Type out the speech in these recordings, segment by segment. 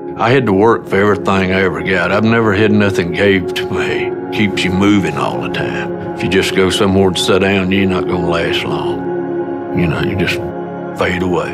I had to work for everything I ever got. I've never had nothing gave to me. Keeps you moving all the time. If you just go somewhere to sit down, you're not gonna last long. You know, you just fade away.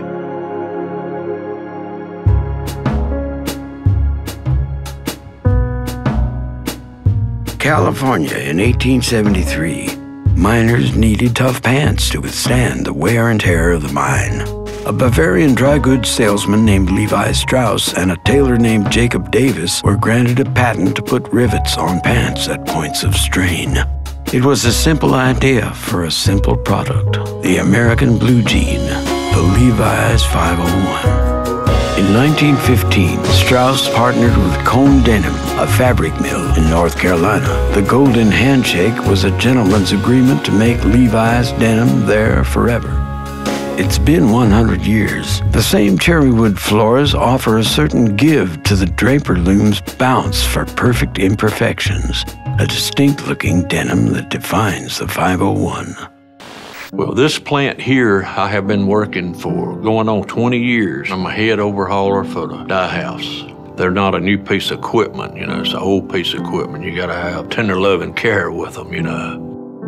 California in 1873. Miners needed tough pants to withstand the wear and tear of the mine. A Bavarian dry goods salesman named Levi Strauss and a tailor named Jacob Davis were granted a patent to put rivets on pants at points of strain. It was a simple idea for a simple product, the American blue jean, the Levi's 501. In 1915, Strauss partnered with Cone Denim, a fabric mill in North Carolina. The Golden Handshake was a gentleman's agreement to make Levi's denim there forever. It's been 100 years. The same cherrywood floors offer a certain give to the draper loom's bounce for perfect imperfections, a distinct-looking denim that defines the 501. Well, this plant here, I have been working for going on 20 years. I'm a head overhauler for the dye house. They're not a new piece of equipment, you know, it's an old piece of equipment. You gotta have tender love and care with them, you know.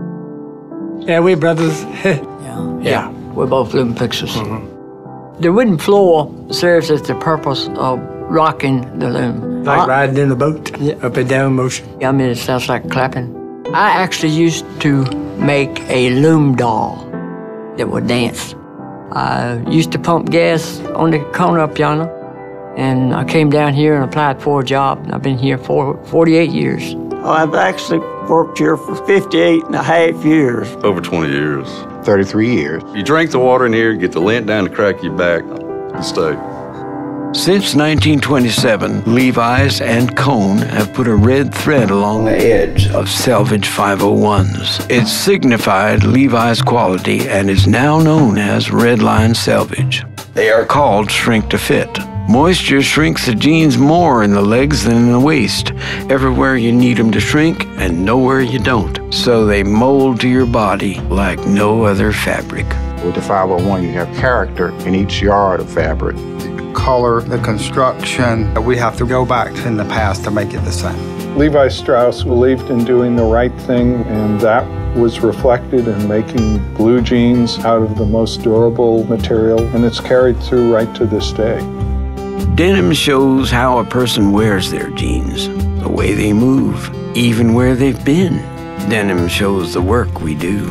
Yeah, we brothers. Yeah, we're both living fixers. The wooden floor serves as the purpose of rocking the loom. Like riding in a boat, up and down motion. I mean, it sounds like clapping. I actually used to make a loom doll that would dance. I used to pump gas on the corner up yonder, and I came down here and applied for a job. I've been here for 48 years. I've actually worked here for 58 and a half years. Over 20 years. 33 years. You drink the water in here, get the lint down the crack of your back, you stay. Since 1927, Levi's and Cone have put a red thread along the edge of selvage 501s. It signified Levi's quality and is now known as Redline Selvage. They are called shrink to fit. Moisture shrinks the jeans more in the legs than in the waist. Everywhere you need them to shrink and nowhere you don't. So they mold to your body like no other fabric. With the 501, you have character in each yard of fabric. The color, the construction, we have to go back in the past to make it the same. Levi Strauss believed in doing the right thing, and that was reflected in making blue jeans out of the most durable material, and it's carried through right to this day. Denim shows how a person wears their jeans, the way they move, even where they've been. Denim shows the work we do.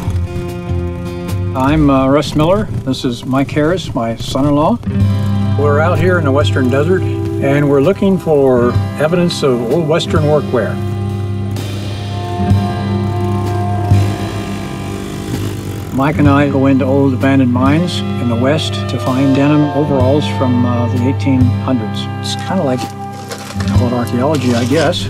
I'm Russ Miller. This is Mike Harris, my son-in-law. We're out here in the Western Desert, and we're looking for evidence of old Western workwear. Mike and I go into old abandoned mines in the West to find denim overalls from the 1800s. It's kind of like old archaeology, I guess.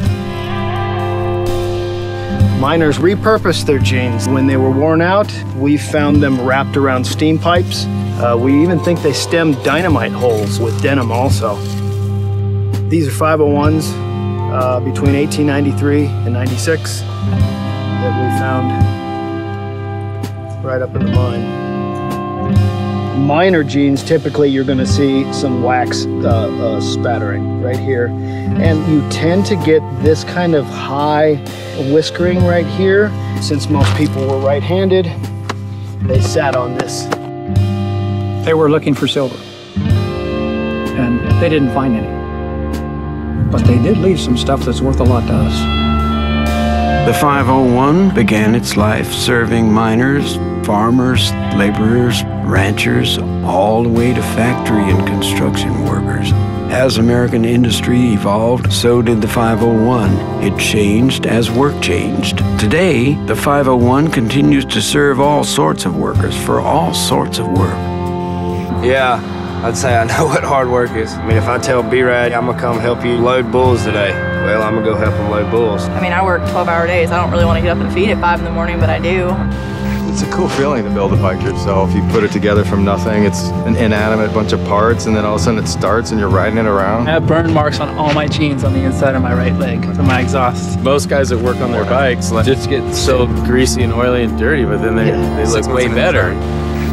Miners repurposed their jeans. When they were worn out, we found them wrapped around steam pipes. We even think they stemmed dynamite holes with denim also. These are 501s between 1893 and 96 that we found right up in the mine. Miner jeans, typically you're going to see some wax spattering right here. And you tend to get this kind of high whiskering right here. Since most people were right-handed, they sat on this. They were looking for silver, and they didn't find any. But they did leave some stuff that's worth a lot to us. The 501 began its life serving miners, farmers, laborers, ranchers, all the way to factory and construction workers. As American industry evolved, so did the 501. It changed as work changed. Today, the 501 continues to serve all sorts of workers for all sorts of work. Yeah, I'd say I know what hard work is. I mean, if I tell B-Rad, I'm gonna come help you load bulls today, well, I'm gonna go help him load bulls. I mean, I work 12-hour days. I don't really want to get up and feed at 5 in the morning, but I do. It's a cool feeling to build a bike yourself. You put it together from nothing. It's an inanimate bunch of parts, and then all of a sudden it starts and you're riding it around. I have burn marks on all my jeans on the inside of my right leg from my exhaust. Most guys that work on their bikes just get so greasy and oily and dirty, but then they look way better.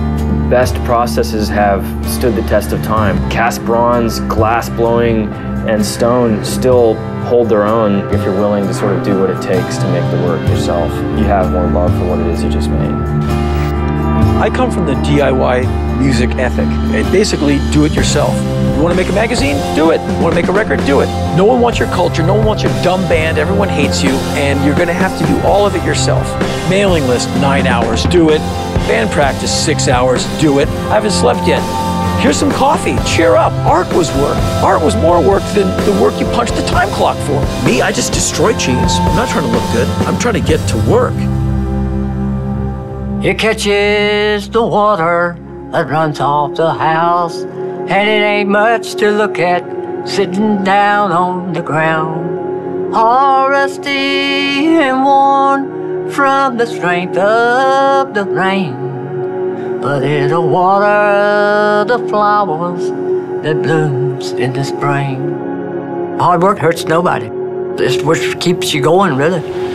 best processes have stood the test of time. Cast bronze, glass blowing, and stone still hold their own if you're willing to sort of do what it takes to make the work yourself. You have more love for what it is you just made. I come from the DIY music ethic. Basically, do it yourself. You want to make a magazine? Do it. You want to make a record? Do it. No one wants your culture. No one wants your dumb band. Everyone hates you, and you're going to have to do all of it yourself. Mailing list, 9 hours. Do it. Band practice, 6 hours. Do it. I haven't slept yet. Here's some coffee. Cheer up. Art was work. Art was more work than the work you punched the time clock for. Me, I just destroy jeans. I'm not trying to look good. I'm trying to get to work. It catches the water that runs off the house, and it ain't much to look at sitting down on the ground, all rusty and worn from the strength of the rain. But it'll water the flowers that blooms in the spring. Hard work hurts nobody. It's what keeps you going, really.